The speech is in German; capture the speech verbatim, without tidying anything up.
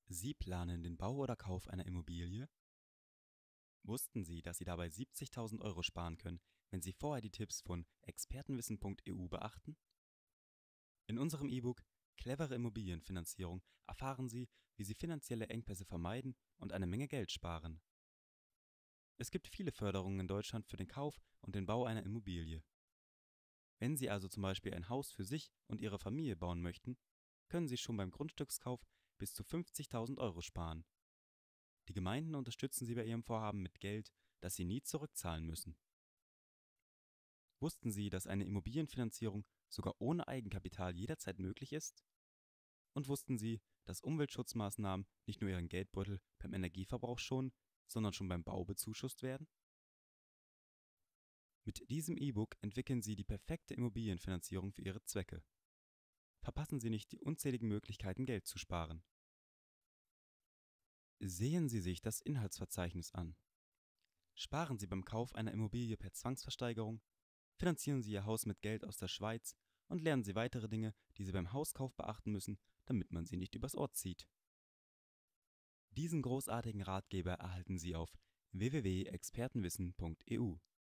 Sie planen den Bau oder Kauf einer Immobilie? Wussten Sie, dass Sie dabei siebzigtausend Euro sparen können, wenn Sie vorher die Tipps von expertenwissen punkt e u beachten? In unserem E-Book Clevere Immobilienfinanzierung erfahren Sie, wie Sie finanzielle Engpässe vermeiden und eine Menge Geld sparen. Es gibt viele Förderungen in Deutschland für den Kauf und den Bau einer Immobilie. Wenn Sie also zum Beispiel ein Haus für sich und Ihre Familie bauen möchten, können Sie schon beim Grundstückskauf bis zu fünfzigtausend Euro sparen. Die Gemeinden unterstützen Sie bei Ihrem Vorhaben mit Geld, das Sie nie zurückzahlen müssen. Wussten Sie, dass eine Immobilienfinanzierung sogar ohne Eigenkapital jederzeit möglich ist? Und wussten Sie, dass Umweltschutzmaßnahmen nicht nur Ihren Geldbeutel beim Energieverbrauch schonen, sondern schon beim Bau bezuschusst werden? Mit diesem E-Book entwickeln Sie die perfekte Immobilienfinanzierung für Ihre Zwecke. Verpassen Sie nicht die unzähligen Möglichkeiten, Geld zu sparen. Sehen Sie sich das Inhaltsverzeichnis an. Sparen Sie beim Kauf einer Immobilie per Zwangsversteigerung, finanzieren Sie Ihr Haus mit Geld aus der Schweiz und lernen Sie weitere Dinge, die Sie beim Hauskauf beachten müssen, damit man Sie nicht übers Ohr zieht. Diesen großartigen Ratgeber erhalten Sie auf w w w punkt expertenwissen punkt e u.